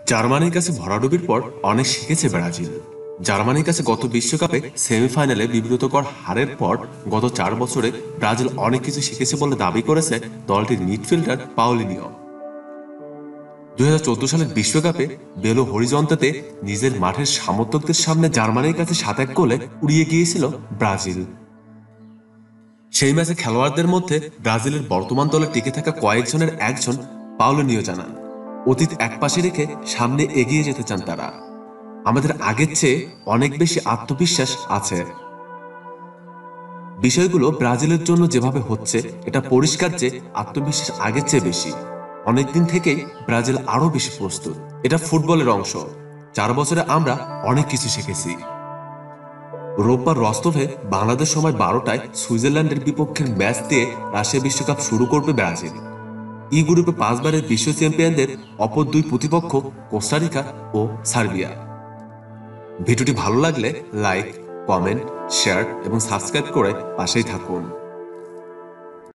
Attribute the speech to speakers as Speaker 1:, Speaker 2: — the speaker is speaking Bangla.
Speaker 1: জার্মানির কাছে ভরাডুবির পর অনেক শিখেছে ব্রাজিল। জার্মানির কাছে গত বিশ্বকাপে সেমিফাইনালে বিব্রতকর হারের পর গত 4 বছরে ব্রাজিল অনেক কিছু শিখেছে বলে দাবি করেছে দলটির মিডফিল্ডার পাওলিনিও। 2014 সালের বিশ্বকাপে বেলো হরিজন্তেতে নিজের মাঠের সমর্থকদের সামনে জার্মানির কাছে 7-1 গোলে উড়িয়ে গিয়েছিল ব্রাজিল। সেই ম্যাচে খেলোয়াড়দের মধ্যে ব্রাজিলের বর্তমান দলে টিকে থাকা কয়েকজনের একজন পাওলিনিও জানান, অতীত একপাশে রেখে সামনে এগিয়ে যেতে চান তারা। আমাদের আগের চেয়ে অনেক বেশি আত্মবিশ্বাস আছে। বিষয়গুলো ব্রাজিলের জন্য যেভাবে হচ্ছে এটা পরিষ্কার যে আত্মবিশ্বাস আগের চেয়ে বেশি। অনেকদিন থেকেই ব্রাজিল আরো বেশি প্রস্তুত। এটা ফুটবলের অংশ। 4 বছরে আমরা অনেক কিছু শিখেছি। রোববার রস্তভে বাংলাদেশ সময় 12টায় সুইজারল্যান্ডের বিপক্ষের ম্যাচ দিয়ে রাশিয়া বিশ্বকাপ শুরু করবে ব্রাজিল। ই গ্রুপে 5 বারের বিশ্ব চ্যাম্পিয়নদের অপর দুই প্রতিপক্ষ কোস্টারিকা ও সার্বিয়া। ভিডিওটি ভালো লাগলে লাইক, কমেন্ট, শেয়ার এবং সাবস্ক্রাইব করে পাশেই থাকুন।